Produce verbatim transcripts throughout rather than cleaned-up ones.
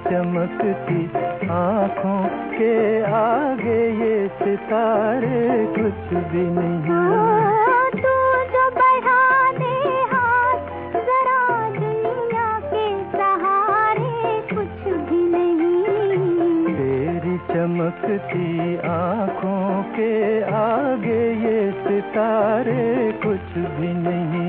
चमकती आँखों के आगे ये सितारे कुछ भी नहीं। तू जो बढ़ा दे हाथ जरा दुनिया के सहारे कुछ भी नहीं। तेरी चमकती आँखों के आगे ये सितारे कुछ भी नहीं।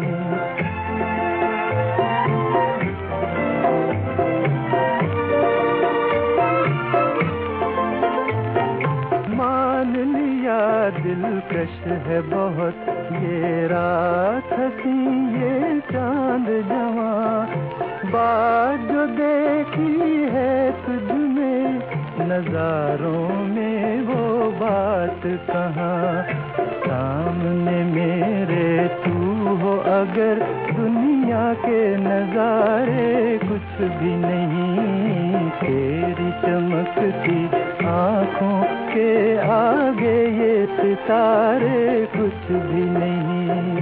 दिलकश है बहुत ये रात हसी ये चांद जवां, बात जो देखी है तुझ में नजारों में वो बात कहाँ। सामने मेरे तू हो अगर दुनिया के नजारे कुछ भी नहीं। तेरी चमकती आँखों के आगे ये सितारे कुछ भी नहीं।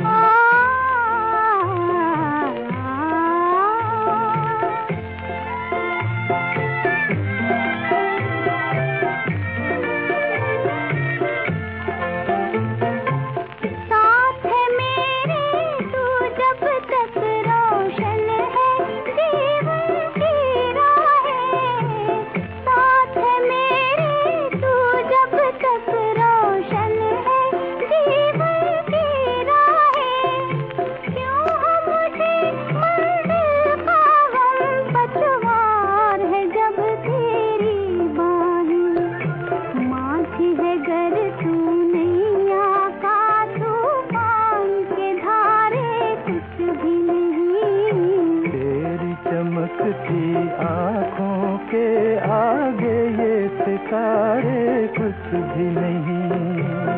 चमकती आँखों के आगे ये सितारे कुछ भी नहीं।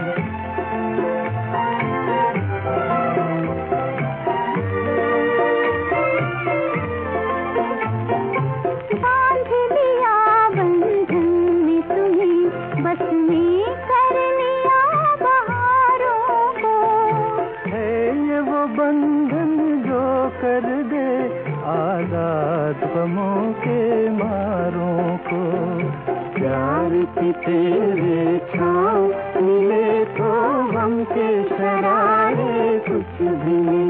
बांध लिया बंधन में तुम्हें बस में कर लिया बहारों को। है ये वो बंधन जो कर दे आजाद गमों के मारों को। प्यार की तेरे छाँव मिले तो गम के शरारे कुछ भी नहीं।